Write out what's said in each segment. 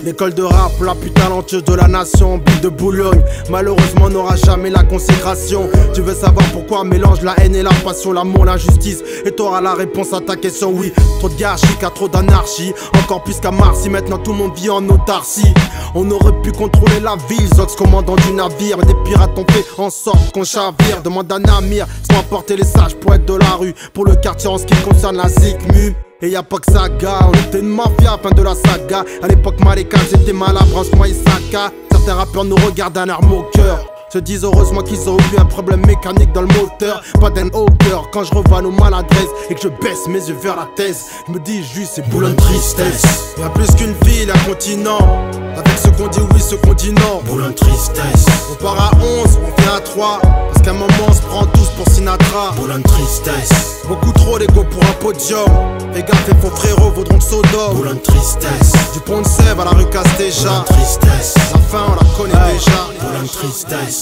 L'école de rap, la plus talentueuse de la nation, Bille de Boulogne, malheureusement n'aura jamais la consécration. Tu veux savoir pourquoi mélange la haine et la passion, l'amour, l'injustice, et t'auras la réponse à ta question. Oui, trop de gâchis, car trop d'anarchie, encore plus qu'à Marcy, maintenant tout le monde vit en autarcie. On aurait pu contrôler la ville, Zox commandant du navire, mais des pirates ont fait en sorte qu'on chavire. Demande à Namir, sans apporter les sages poètes de la rue, pour le quartier en ce qui concerne la Zikmu. Et y'a pas que ça, gars, on était une mafia, fin de la saga. À l'époque, marécage était malabre, moi Isaka. Certains rappeurs nous regardent d'un air moqueur, se disent heureusement qu'ils ont eu un problème mécanique dans le moteur. Pas d'un au cœur quand je revois nos maladresses et que je baisse mes yeux vers la thèse. Je me dis juste c'est Boulogne tristesse. Y'a plus qu'une ville, un continent, avec ce qu'on dit oui, ce qu'on dit non. Boulogne tristesse. On part à 11, on vient à 3, parce qu'à un moment on se prend tous pour Sinatra. Boulogne tristesse. Beaucoup trop d'ego pour un podium. Fais gaffe, et faux frérots vaudront de Sodome. Boulogne tristesse. Du pont de Sèvres à la rue Castéja. Boulogne tristesse. La fin on la connaît déjà. Boulogne tristesse.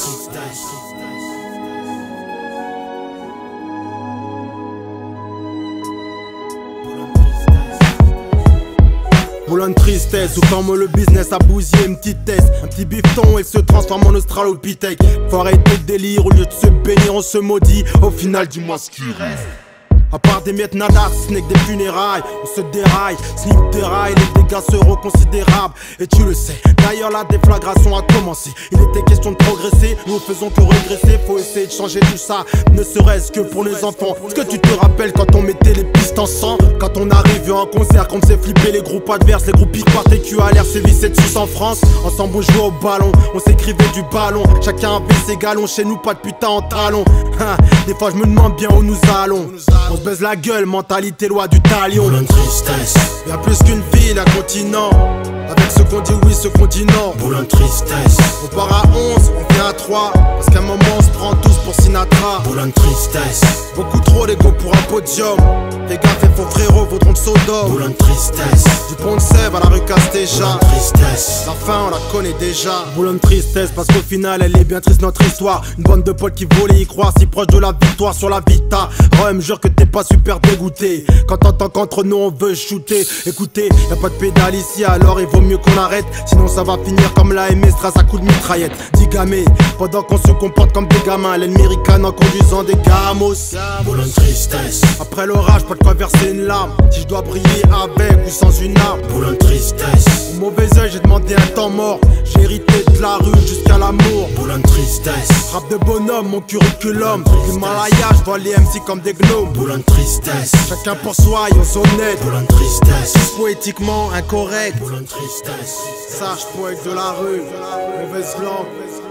Boulogne tristesse, ou comme le business a bousillé une petite test. Un petit bifton et se transforme en australopithèque. Faut arrêter le délire, au lieu de se bénir on se maudit. Au final dis-moi ce qui reste. À part des miettes nada, ce n'est que des funérailles. On se déraille, snip déraille, les dégâts seront considérables. Et tu le sais, d'ailleurs la déflagration a commencé. Il était question de progresser, nous faisons que régresser. Faut essayer de changer tout ça, ne serait-ce que pour les enfants. Est-ce que tu te rappelles quand on mettait les pistes en sang? Quand on arrivait en concert, qu'on faisait flipper les groupes adverses, les groupes particulaires à l'air sévissait dessus en France. Ensemble on jouait au ballon, on s'écrivait du ballon. Chacun avait ses galons, chez nous pas de putain en talons. Des fois je me demande bien où nous allons. On se baise la gueule, mentalité loi du talion. Boulogne tristesse. Y'a plus qu'une ville, un continent, avec ce qu'on dit oui, ce qu'on dit non. Boulogne tristesse. On part à 11, on vient à 3, parce qu'à un moment on se prend tous pour Sinatra. Boulogne tristesse. Beaucoup trop d'ego pour un podium. Fais gaffe, et faux frérots vaudront de Sodome. Boulogne tristesse. Du pont de Sèvres à la rue Castéja. Boulogne tristesse. La fin on la connaît déjà. Boulogne tristesse, parce qu'au final elle est bien triste notre histoire. Une bande de potes qui volent et y croient, si proche de la victoire sur la vita. Rome, jure que t'es pas super dégoûté quand t'entends qu'entre nous on veut shooter. Écoutez, y'a pas de pédale ici, alors il vaut mieux qu'on arrête, sinon ça va finir comme la MS Stras à coups de mitraillette. Digamé, pendant qu'on se comporte comme des gamins, l'ennemi ricane en conduisant des gamos. Boulogne tristesse. Après l'orage, pas de quoi verser une larme, si je dois briller avec ou sans une arme. Boulogne tristesse. Au mauvais oeil j'ai demandé un temps mort, j'ai hérité de la rue jusqu'à l'amour. Boulogne tristesse. Rap de bonhomme, mon curriculum, l'Himalaya, je vois les MC comme des gnomes. Boulogne tristesse. Chacun pour soi, ils sont honnêtes. Boulogne tristesse. Poétiquement incorrect. Boulogne tristesse. Sage poète de la rue, mauvaise langue.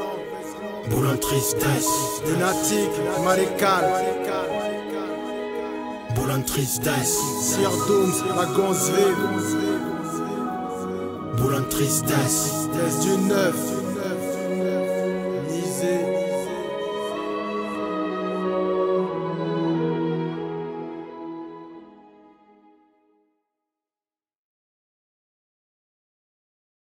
Boulogne tristesse. Lunatique, malécale. Boulogne tristesse. Sir Dooms, la gonze vive. Boulogne tristesse. Laisse du neuf.